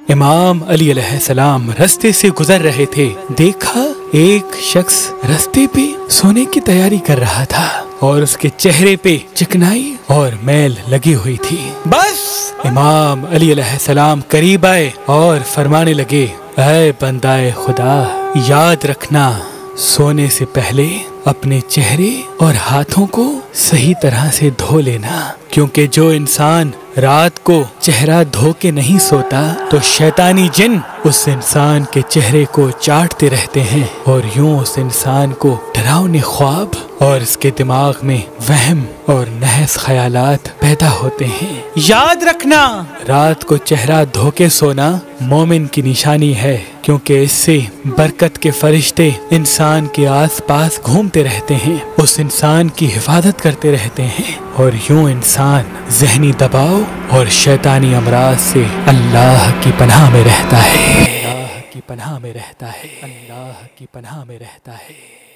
امام علی علیہ السلام رستے سے گزر رہے تھے، دیکھا ایک شخص رستے پہ سونے کی تیاری کر رہا تھا اور اس کے چہرے پہ چکنائی اور میل لگی ہوئی تھی۔ بس امام علی علیہ السلام قریب آئے اور فرمانے لگے، اے بندہ خدا، یاد رکھنا سونے سے پہلے اپنے چہرے اور ہاتھوں کو صحیح طرح سے دھو لینا، کیونکہ جو انسان رات کو چہرہ دھو کے نہیں سوتا تو شیطانی جن اس انسان کے چہرے کو چاٹتے رہتے ہیں اور یوں اس انسان کو ڈراؤنے خواب اور اس کے دماغ میں وہم اور نحس خیالات پیدا ہوتے ہیں۔ یاد رکھنا رات کو چہرہ دھو کے سونا مومن کی نشانی ہے، کیونکہ اس سے برکت کے فرشتے انسان کے آس پاس گھومتے رہتے ہیں، اس انسان کی حفاظت کرتے رہتے ہیں اور یوں انسان ذہنی دباؤ اور شیطانی امراض سے اللہ کی پناہ میں رہتا ہے، اللہ کی پناہ میں رہتا ہے، اللہ کی پناہ میں رہتا ہے۔